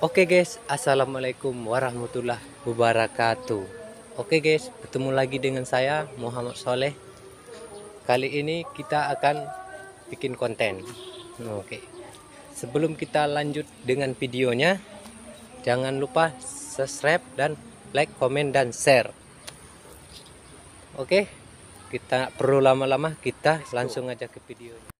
Oke guys, assalamualaikum warahmatullahi wabarakatuh. Oke guys, bertemu lagi dengan saya Muhammad Soleh. Kali ini kita akan bikin konten. Oke, sebelum kita lanjut dengan videonya, jangan lupa subscribe dan like, komen, dan share. Oke, kita perlu lama-lama, kita langsung aja ke videonya.